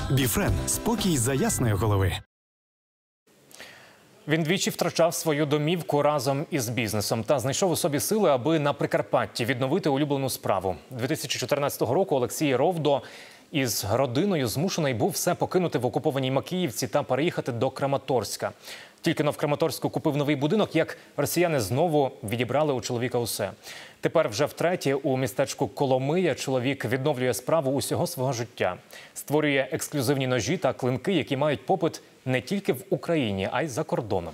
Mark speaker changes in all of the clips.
Speaker 1: Біфрен – спокій за ясної голови.
Speaker 2: Він двічі втрачав свою домівку разом із бізнесом та знайшов у собі сили, аби на Прикарпатті відновити улюблену справу. 2014 року Олексій Ровдо із родиною змушений був все покинути в окупованій Макіївці та переїхати до Краматорська. Тільки-но в Краматорську купив новий будинок, як росіяни знову відібрали у чоловіка усе. Тепер вже втретє у містечку Коломия чоловік відновлює справу усього свого життя. Створює ексклюзивні ножі та клинки, які мають попит не тільки в Україні, а й за кордоном.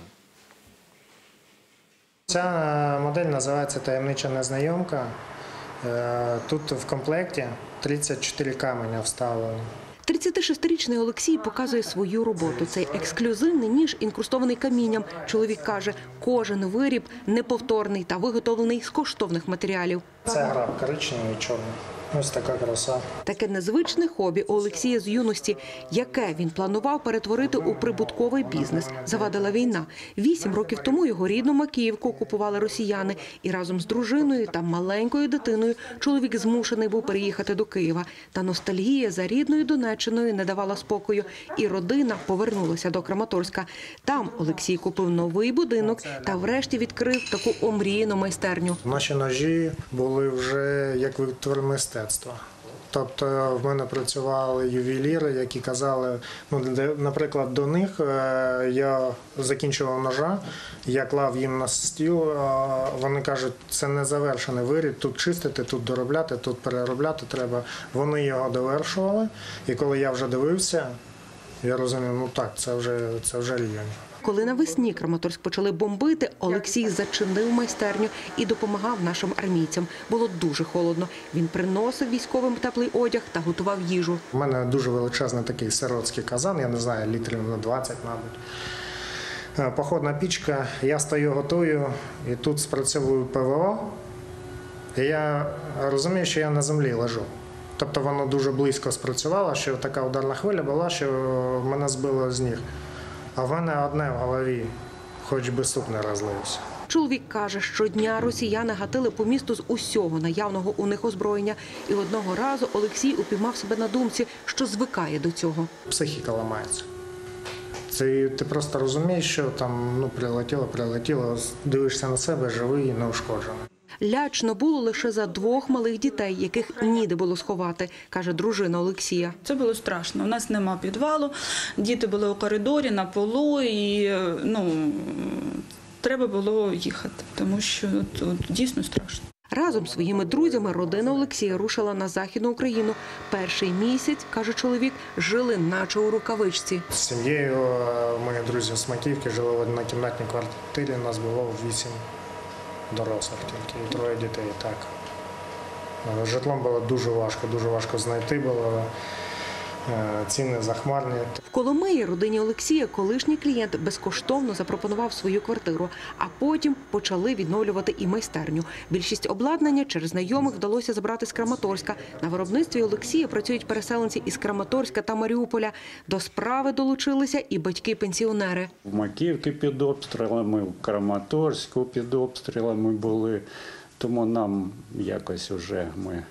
Speaker 3: Ця модель називається «Таємнича незнайомка». Тут в комплекті 34 каменя вставлено.
Speaker 4: 36-річний Олексій показує свою роботу. Цей ексклюзивний ніж інкрустований камінням. Чоловік каже, кожен виріб неповторний та виготовлений з коштовних матеріалів.
Speaker 3: Це граб коричневий і чорний. Ось така краса.
Speaker 4: Таке незвичне хобі у Олексія з юності, яке він планував перетворити у прибутковий бізнес, завадила війна. 8 років тому його рідну Макіївку окупували росіяни. І разом з дружиною та маленькою дитиною чоловік змушений був переїхати до Києва. Та ностальгія за рідною Донеччиною не давала спокою. І родина повернулася до Краматорська. Там Олексій купив новий будинок та врешті відкрив таку омріяну майстерню.
Speaker 3: Наші ножі були вже як витвір мистецтва. Тобто в мене працювали ювеліри, які казали, наприклад, до них я закінчував ножа, я клав їм на стіл, вони кажуть, це не завершений виріб, тут чистити, тут доробляти, тут переробляти треба. Вони його довершували, і коли я вже дивився, я розумів, це вже рівень.
Speaker 4: Коли навесні Краматорськ почали бомбити, Олексій зачинив майстерню і допомагав нашим армійцям. Було дуже холодно. Він приносив військовим теплий одяг та готував їжу.
Speaker 3: У мене дуже величезний такий сиротський казан, я не знаю, літрів на 20, мабуть. Походна пічка, я стою, готую, і тут спрацьовую ПВО. І я розумію, що я на землі лежу. Тобто воно дуже близько спрацювало, що така ударна хвиля була, що мене збило з ніг. А в мене одне в голові, хоч би суп не розлився.
Speaker 4: Чоловік каже, щодня росіяни гатили по місту з усього наявного у них озброєння. І одного разу Олексій упіймав себе на думці, що звикає до цього.
Speaker 3: Психіка ламається. Ти просто розумієш, що там прилетіло, дивишся на себе, живий і неушкоджений.
Speaker 4: Лячно було лише за 2 малих дітей, яких ніде було сховати, каже дружина Олексія.
Speaker 5: Це було страшно. У нас нема підвалу, діти були у коридорі, на полу, і треба було їхати, тому що тут дійсно страшно.
Speaker 4: Разом з своїми друзями родина Олексія рушила на Західну Україну. Перший місяць, каже чоловік, жили наче у рукавичці.
Speaker 3: З сім'єю, мої друзі з Макіївки жили в однокімнатній квартирі, нас було 8 дорослих тільки, і 3 дітей, так. Житлом було дуже важко знайти було, ціни захмарні.
Speaker 4: В Коломиї родині Олексія колишній клієнт безкоштовно запропонував свою квартиру, а потім почали відновлювати і майстерню. Більшість обладнання через знайомих вдалося забрати з Краматорська. На виробництві Олексія працюють переселенці із Краматорська та Маріуполя. До справи долучилися і батьки-пенсіонери.
Speaker 6: В Макіївці під обстрілами, в Краматорську під обстрілами були, тому нам якось вже ми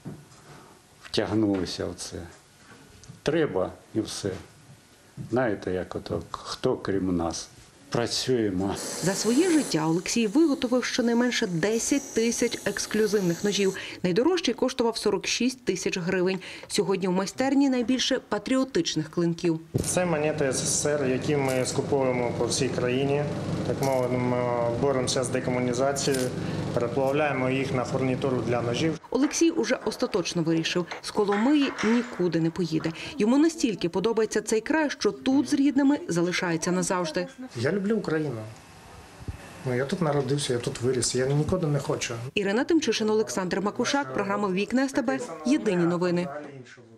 Speaker 6: втягнулися в це. Треба і все. Знаєте, як ото, хто крім нас. Працюємо.
Speaker 4: За своє життя Олексій виготовив щонайменше 10 тисяч ексклюзивних ножів. Найдорожчий коштував 46 тисяч гривень. Сьогодні в майстерні найбільше патріотичних клинків.
Speaker 3: Це монети СССР, які ми скуповуємо по всій країні. Так мовити, ми боремося з декомунізацією, переплавляємо їх на фурнітуру для ножів.
Speaker 4: Олексій уже остаточно вирішив – з Коломиї нікуди не поїде. Йому настільки подобається цей край, що тут з рідними залишається назавжди.
Speaker 3: Я люблю Україну. Я тут народився, я тут виріс, я нікуди не хочу.
Speaker 4: Ірина Тимчишин, Олександр Макушак, програма «Вікна СТБ». Єдині новини.